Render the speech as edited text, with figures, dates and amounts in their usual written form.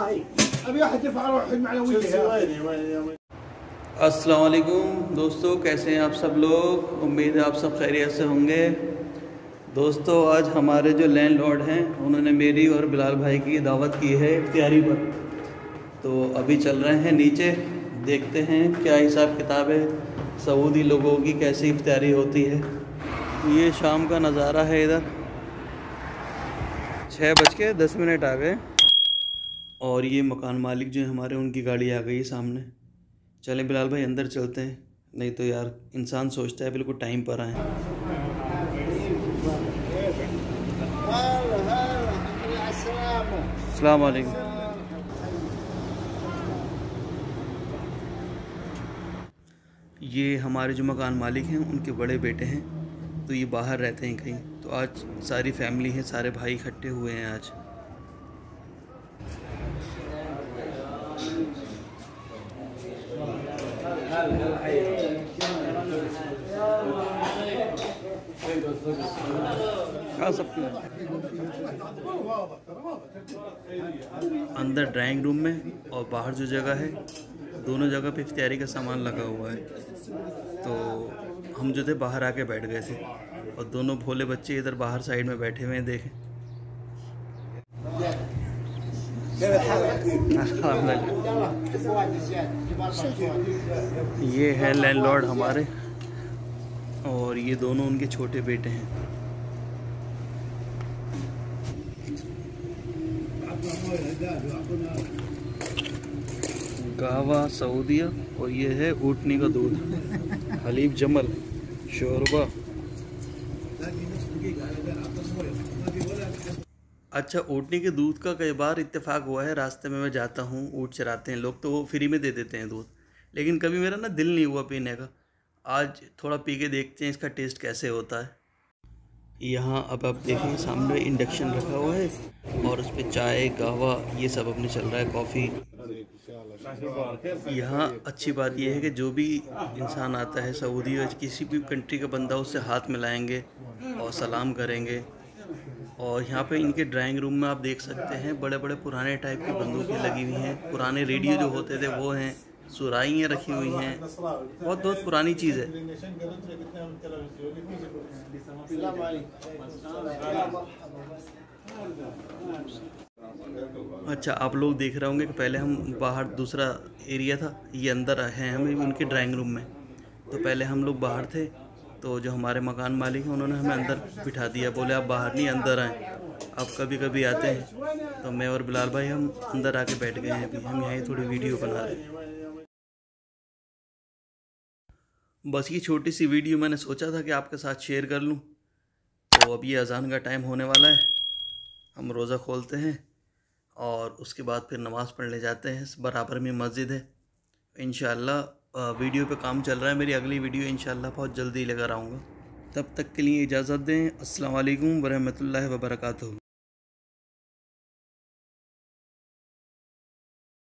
अस्सलाम वालेकुम दोस्तों, कैसे हैं आप सब लोग। उम्मीद है आप सब खैरियत से होंगे। दोस्तों, आज हमारे जो लैंडलॉर्ड हैं उन्होंने मेरी और बिलाल भाई की दावत की है इफ्तियारी पर। तो अभी चल रहे हैं नीचे, देखते हैं क्या हिसाब किताब है, सऊदी लोगों की कैसी इफ्तियारी होती है। ये शाम का नज़ारा है। इधर 6:10 आ गए और ये मकान मालिक जो है हमारे, उनकी गाड़ी आ गई सामने। चलें बिलाल भाई अंदर चलते हैं, नहीं तो यार इंसान सोचता है बिल्कुल टाइम पर आए। अस्सलाम वालेकुम। ये हमारे जो मकान मालिक हैं उनके बड़े बेटे हैं, तो ये बाहर रहते हैं कहीं। तो आज सारी फैमिली है, सारे भाई इकट्ठे हुए हैं आज। खा सकते हैं। अंदर ड्राइंग रूम में और बाहर जो जगह है, दोनों जगह पे इफ्तियारी का सामान लगा हुआ है। तो हम जो थे बाहर आके बैठ गए थे और दोनों भोले बच्चे इधर बाहर साइड में बैठे हुए हैं। देखें ये है लैंडलॉर्ड हमारे, और ये दोनों उनके छोटे बेटे हैं। गावा सऊदिया, और ये है ऊँटनी का दूध, हलीब जमल, शोरबा। अच्छा, ऊँटनी के दूध का कई बार इत्तेफाक हुआ है। रास्ते में मैं जाता हूँ, ऊँट चराते हैं लोग, तो वो फ्री में दे देते हैं दूध, लेकिन कभी मेरा ना दिल नहीं हुआ पीने का। आज थोड़ा पी के देखते हैं इसका टेस्ट कैसे होता है। यहाँ अब आप देखें सामने इंडक्शन रखा हुआ है और उस पर चाय कहवा ये सब अपने चल रहा है, कॉफ़ी। यहाँ अच्छी बात यह है कि जो भी इंसान आता है सऊदी या किसी भी कंट्री का बंदा, उससे हाथ मिलाएंगे और सलाम करेंगे। और यहाँ पे इनके ड्राइंग रूम में आप देख सकते हैं बड़े बड़े पुराने टाइप की बंदूकें लगी हुई हैं, पुराने रेडियो जो होते थे वो हैं, सुराइयाँ रखी हुई हैं, बहुत बहुत पुरानी चीज़ है। अच्छा, आप लोग देख रहे होंगे कि पहले हम बाहर, दूसरा एरिया था, ये अंदर हैं हम उनके ड्राइंग रूम में। तो पहले हम लोग बाहर थे, तो जो हमारे मकान मालिक हैं उन्होंने हमें अंदर बिठा दिया, बोले आप बाहर नहीं अंदर आएँ। अब कभी कभी आते हैं तो मैं और बिलाल भाई हम अंदर आके बैठ गए हैं। अभी हम यहीं थोड़ी वीडियो बना रहे हैं। बस ये छोटी सी वीडियो मैंने सोचा था कि आपके साथ शेयर कर लूँ। तो अब ये अज़ान का टाइम होने वाला है, हम रोज़ा खोलते हैं और उसके बाद फिर नमाज़ पढ़ने जाते हैं। बराबर में मस्जिद है। इंशाअल्लाह वीडियो पे काम चल रहा है, मेरी अगली वीडियो इंशाअल्लाह बहुत जल्दी लेकर आऊँगा। तब तक के लिए इजाज़त दें। अस्सलाम वालेकुम वरहमतुल्लाहि वबरकातुहू।